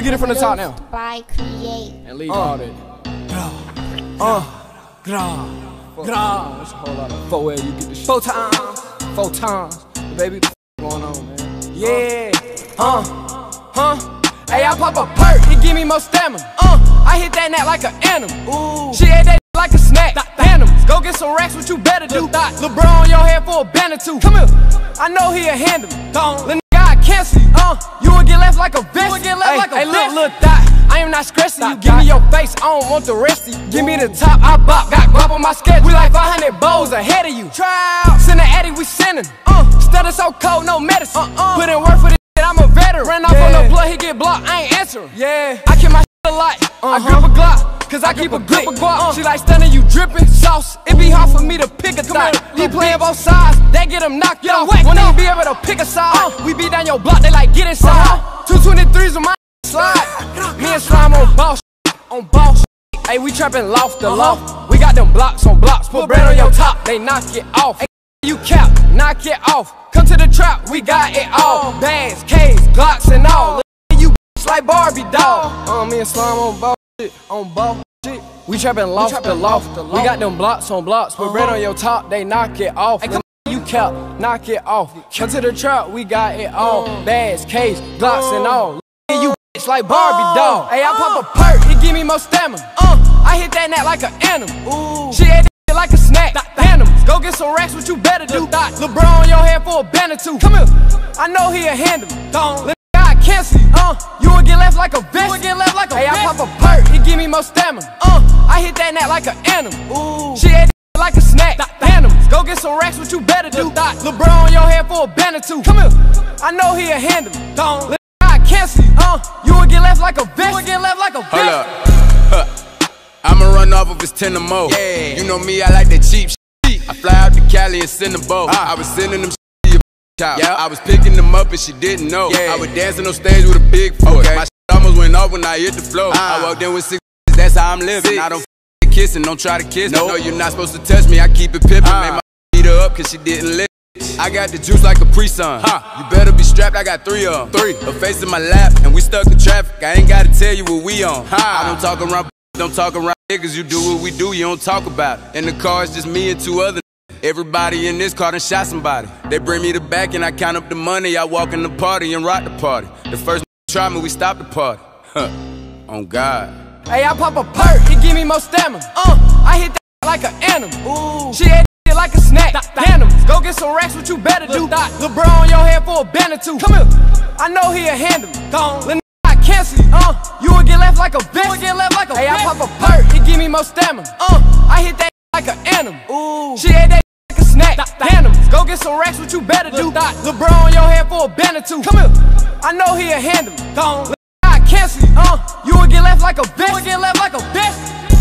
get it from the top now. By Create. And leave all that. Hold on. 4L, you get the shit. 4 times. Baby, what the going on, man? Yeah. Hey, I pop a perk, it give me more stamina. I hit that net like an animal. Ooh. She ate that like a snack. Animals, go get some racks, what you better do. LeBron on your head for a band or two. Come here, I know he'll handle me. Little nigga, I cancel you. You will get left like a vest. Hey, look, thot, I am not stressing you. Give me your face, I don't want the rest of you. Give me the top, I bop, got guap on my schedule. We like 500 bowls ahead of you. Try out, send the Eddie, we sending. Stutter so cold, no medicine. Put in work for this shit, I'm a veteran. Ran off on the blood, he get blocked, I ain't answering. Yeah, I keep my shit alight. I grip a Glock, cause I keep a grip of guap. She like stunning you dripping sauce. It be hard for me to pick a thought. He playing both sides, that get him knocked off. Won't even be able to pick a side. We beat down your block, they like get inside. 223s on my slide. Me and Slime on boss, Hey, we trapping loft to loft. We got them blocks on blocks. Put bread on your top, they knock it off. Hey, you cap, knock it off. Come to the trap, we got it all. Bags, K's, Glocks and all. You like Barbie doll. Me and Slime on boss. Shit. We trapping loft to loft. We got them blocks on blocks. Put bread on your top, they knock it off. You cap, knock it off. Come to the trap, we got it all. Bags, K's, Glocks and all. You like Barbie doll. Hey, I pop a perk, it give me more stamina. I hit that net like an animal. She ate that like a snack. Animals, go get some racks, what you better do. LeBron on your head for a band or two. Come here, I know he'll handle me. Cancel you, you will get left like a vest. Hey, I pop a perk, it give me more stamina. I hit that net like an animal. She ate that like a snack. Animals, go get some racks, what you better do. LeBron on your head for a band or two. Come here, I know he'll handle me. I cancel you, you will get left like a vest. Hold up, I'ma run off if it's 10 or more. Yeah. You know me, I like that cheap shit. I fly out to Cali and send a boat. I was sending them. Yeah, I was picking them up and she didn't know. I was dancing on stage with a big foot. My shit almost went off when I hit the floor. I walked in with 6, that's how I'm living. I don't f kissing, don't try to kiss. No, you're not supposed to touch me, I keep it pimpin'. Made my beat her up cause she didn't live. I got the juice like a pre-sun. You better be strapped, I got 3 of them. Her face in my lap and we stuck in traffic. I ain't gotta tell you what we on. I don't talk around, don't talk around niggas. You do what we do, you don't talk about it. In the car it's just me and 2 others. Everybody in this car done shot somebody. They bring me the back and I count up the money. I walk in the party and rock the party. The first try me, we stop the party. On God. Hey, I pop a perk, it give me more stamina. I hit that like an animal. She ate that like a snack. Animals, go get some racks, what you better do. LeBron on your head for a band or two. Come here, I know he'll handle me. Little nigga, I cancel you. You will get left like a vest. Hey, I pop a perk, it give me more stamina. I hit that like an animal. She ate that like a snack. Animals, go get some racks, what you better do. LeBron on your head for a band or two. Come here, I know he'll handle me. I cancel you, you will get left like a vest.